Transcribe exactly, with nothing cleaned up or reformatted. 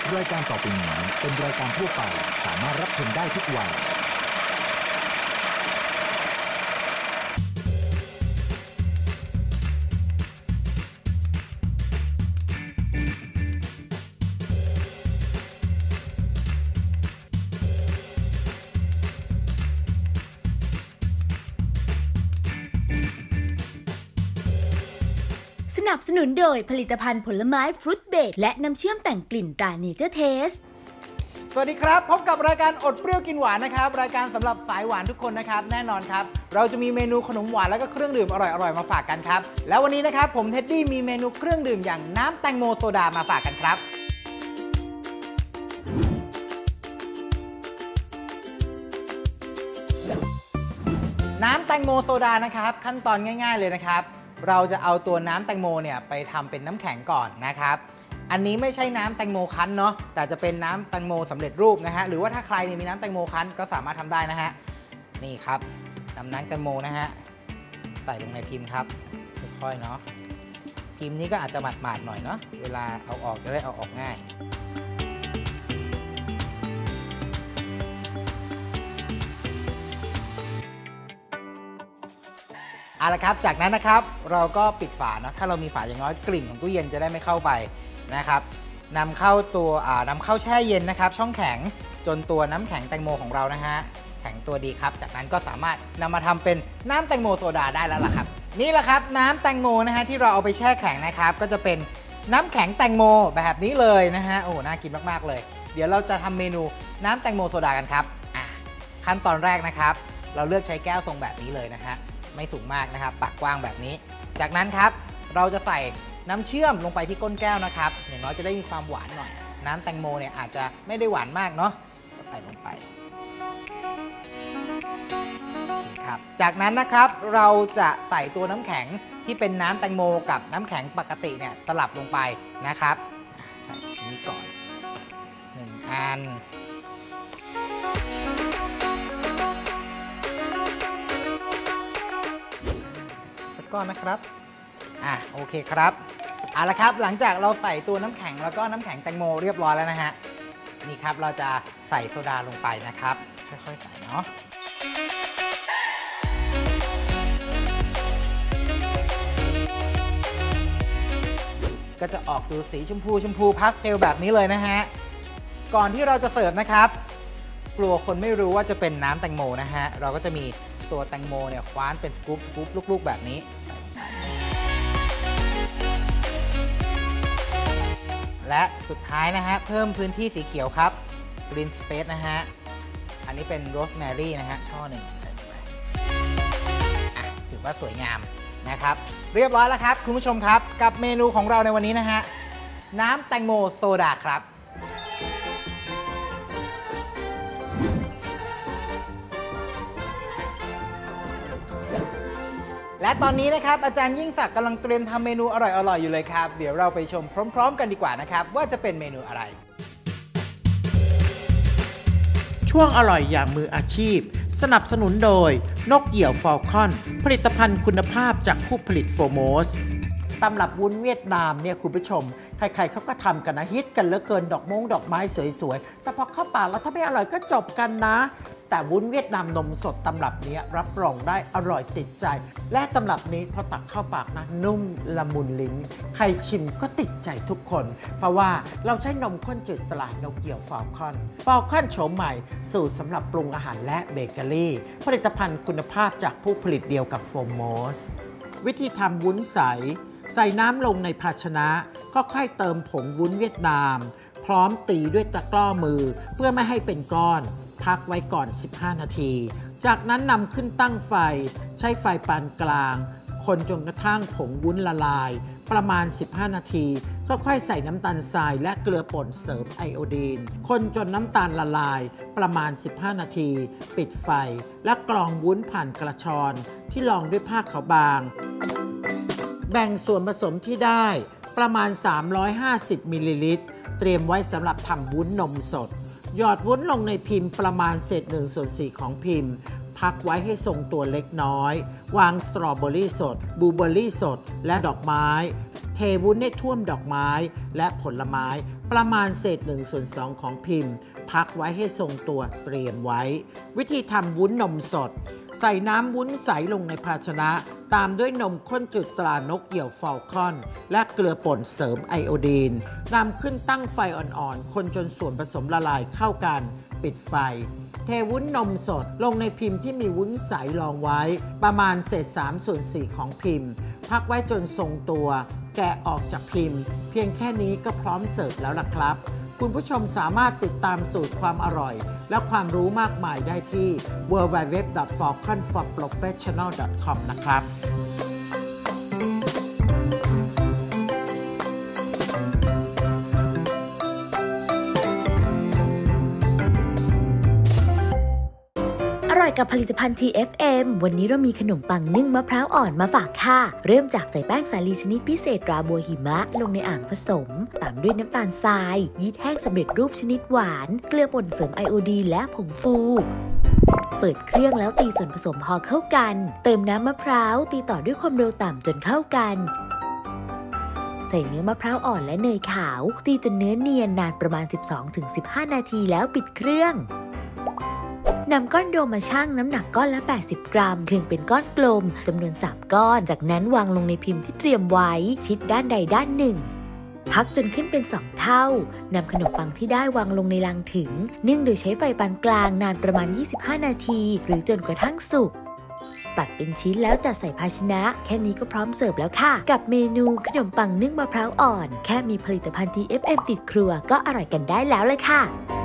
รายการต่อไปนี้เป็นรายการทั่วไปสามารถรับชมได้ทุกวัยสนับสนุนโดยผลิตภัณฑ์ผลไม้ฟรุตเบรดและน้ำเชื่อมแต่งกลิ่นตราเนเจอร์เทสสวัสดีครับพบกับรายการอดเปรี้ยวกินหวานนะครับรายการสำหรับสายหวานทุกคนนะครับแน่นอนครับเราจะมีเมนูขนมหวานแล้วก็เครื่องดื่มอร่อยๆมาฝากกันครับแล้ววันนี้นะครับผมเท็ดดี้มีเมนูเครื่องดื่มอย่างน้ำแตงโมโซดามาฝากกันครับน้ำแตงโมโซดานะครับขั้นตอนง่ายๆเลยนะครับเราจะเอาตัวน้ำแตงโมเนี่ยไปทำเป็นน้ำแข็งก่อนนะครับอันนี้ไม่ใช่น้ำแตงโมคั้นเนาะแต่จะเป็นน้ำแตงโมสำเร็จรูปนะฮะหรือว่าถ้าใครมีน้ำแตงโมคั้นก็สามารถทำได้นะฮะนี่ครับนำน้ำแตงโมนะฮะใส่ลงในพิมพ์ครับค่อยๆเนาะพิมพ์นี้ก็อาจจะหมาดๆหน่อยเนาะเวลาเอาออกจะได้เอาออกง่ายเอาละครับจากนั้นนะครับเราก็ปิดฝาเนาะถ้าเรามีฝาอย่างน้อยกลิ่นของตู้เย็นจะได้ไม่เข้าไปนะครับนำเข้าตัวอ่านำเข้าแช่เย็นนะครับช่องแข็งจนตัวน้ำแข็งแตงโมของเรานะฮะแข็งตัวดีครับจากนั้นก็สามารถนำมาทำเป็นน้ำแตงโมโซดาได้แล้วล่ะครับนี่แหละครับน้ำแตงโมนะฮะที่เราเอาไปแช่แข็งนะครับก็จะเป็นน้ำแข็งแตงโมแบบนี้เลยนะฮะโอ้น่ากินมากๆเลยเดี๋ยวเราจะทำเมนูน้ำแตงโมโซดากันครับอ่ะขั้นตอนแรกนะครับเราเลือกใช้แก้วทรงแบบนี้เลยนะฮะไม่สูงมากนะครับปากกว้างแบบนี้จากนั้นครับเราจะใส่น้ำเชื่อมลงไปที่ก้นแก้วนะครับอย่างน้อยจะได้มีความหวานหน่อยน้ำแตงโมเนี่ยอาจจะไม่ได้หวานมากเนาะใส่ลงไปโอเคครับจากนั้นนะครับเราจะใส่ตัวน้ำแข็งที่เป็นน้ำแตงโมกับน้ำแข็งปกติเนี่ยสลับลงไปนะครับใส่นี้ก่อนหนึ่งอันก้อนนะครับอ่ะโอเคครับเอาละครับหลังจากเราใส่ตัวน้ำแข็งแล้วก็น้ำแข็งแตงโมเรียบร้อยแล้วนะฮะนี่ครับเราจะใส่โซดาลงไปนะครับค่อยๆใส่เนาะก็จะออกดูสีชมพูชมพูพาสเทลแบบนี้เลยนะฮะก่อนที่เราจะเสิร์ฟนะครับกลัวคนไม่รู้ว่าจะเป็นน้ำแตงโมนะฮะเราก็จะมีตัวแตงโมเนี่ยคว้านเป็นสกู๊ปสกู๊ปลูกๆแบบนี้และสุดท้ายนะฮะเพิ่มพื้นที่สีเขียวครับ Green Space นะฮะอันนี้เป็นโรสแมรี่นะฮะช่อหนึ่งอ่ะถือว่าสวยงามนะครับเรียบร้อยแล้วครับคุณผู้ชมครับกับเมนูของเราในวันนี้นะฮะน้ำแตงโมโซดาครับและตอนนี้นะครับอาจารย์ยิ่งศักดิ์กำลังเตรียมทำเมนูอร่อยๆอยู่เลยครับเดี๋ยวเราไปชมพร้อมๆกันดีกว่านะครับว่าจะเป็นเมนูอะไรช่วงอร่อยอย่างมืออาชีพสนับสนุนโดยนกเหยี่ยวฟอลคอนผลิตภัณฑ์คุณภาพจากผู้ผลิตโฟร์โมสตำรับวุ้นเวียดนามเนี่ยคุณผู้ชมใครๆเขาก็ทำกันนะฮิตกันเหลือเกินดอกมงดอกไม้สวยๆแต่พอเข้าปากแล้วถ้าไม่อร่อยก็จบกันนะแต่วุ้นเวียดนามนมสดตำรับนี้รับรองได้อร่อยติดใจและตำรับนี้พอตักเข้าปากนะนุ่มละมุนลิ้นใครชิมก็ติดใจทุกคนเพราะว่าเราใช้นมข้นจืดตรานกเหยี่ยวฟอลคอนฟอลคอนโฉมใหม่สูตรสำหรับปรุงอาหารและเบเกอรี่ผลิตภัณฑ์คุณภาพจากผู้ผลิตเดียวกับโฟร์โมสวิธีทำวุ้นใสใส่น้ำลงในภาชนะก็ค่อยเติมผงวุ้นเวียดนามพร้อมตีด้วยตะกร้อมือเพื่อไม่ให้เป็นก้อนพักไว้ก่อนสิบห้านาทีจากนั้นนำขึ้นตั้งไฟใช้ไฟปานกลางคนจนกระทั่งผงวุ้นละลายประมาณสิบห้านาทีก็ค่อยใส่น้ำตาลทรายและเกลือป่นเสริมไอโอดีนคนจนน้ำตาลละลายประมาณสิบห้านาทีปิดไฟและกรองวุ้นผ่านกระชอนที่รองด้วยผ้าขาวบางแบ่งส่วนผสมที่ได้ประมาณสามร้อยห้าสิบมิลลิลิตรเตรียมไว้สำหรับทำวุ้นนมสดหยอดวุ้นลงในพิมพ์ประมาณเศษหนึ่งส่วนสี่ของพิมพ์พักไว้ให้ทรงตัวเล็กน้อยวางสตรอเบอรี่สดบลูเบอร์รี่สดและดอกไม้เทวุ้นให้ท่วมดอกไม้และผลไม้ประมาณเศษหนึ่งส่วนสองของพิมพ์พักไว้ให้ทรงตัวเตรียมไว้วิธีทำวุ้นนมสดใส่น้ำวุ้นใสลงในภาชนะตามด้วยนมข้นจืดตรานกเหยี่ยวฟอลคอนและเกลือป่นเสริมไอโอดีนนำขึ้นตั้งไฟอ่อนๆคนจนส่วนผสมละลายเข้ากันปิดไฟเทวุ้นนมสดลงในพิมพ์ที่มีวุ้นใสรองไว้ประมาณเศษสามส่วนสี่ของพิมพ์พักไว้จนทรงตัวแกะออกจากพิมพ์เพียงแค่นี้ก็พร้อมเสิร์ฟแล้วล่ะครับคุณผู้ชมสามารถติดตามสูตรความอร่อยและความรู้มากมายได้ที่ ดับเบิลยู ดับเบิลยู ดับเบิลยู ดอท ฟอลคอน ฟอร์ โปรเฟสชั่นอล ดอท คอม นะครับอร่อยกับผลิตภัณฑ์ ที เอฟ เอ็ม วันนี้เรามีขนมปังนึ่งมะพร้าวอ่อนมาฝากค่ะเริ่มจากใส่แป้งสาลีชนิดพิเศษราบัวหิมะลงในอ่างผสมตามด้วยน้ำตาลทรายยีสต์แห้งสำเร็จรูปชนิดหวานเกลือป่นเสริมไอโอดีนและผงฟูเปิดเครื่องแล้วตีส่วนผสมพอเข้ากันเติมน้ำมะพร้าวตีต่อด้วยความเร็วต่ำจนเข้ากันใส่เนื้อมะพร้าวอ่อนและเนยขาวตีจนเนื้อเนียนนานประมาณ สิบสองถึงสิบห้า นาทีแล้วปิดเครื่องนำก้อนโดมาชั่งน้ำหนักก้อนละแปดสิบกรัมคลึงเป็นก้อนกลมจำนวนสามก้อนจากนั้นวางลงในพิมพ์ที่เตรียมไว้ชิดด้านใดด้านหนึ่งพักจนขึ้นเป็นสองเท่านำขนมปังที่ได้วางลงในลังถึงนึ่งโดยใช้ไฟปานกลางนานประมาณยี่สิบห้านาทีหรือจนกระทั่งสุกตัดเป็นชิ้นแล้วจัดใส่ภาชนะแค่นี้ก็พร้อมเสิร์ฟแล้วค่ะกับเมนูขนมปังนึ่งมะพร้าวอ่อนแค่มีผลิตภัณฑ์ ที เอฟ เอ็ม ติดครัวก็อร่อยกันได้แล้วเลยค่ะ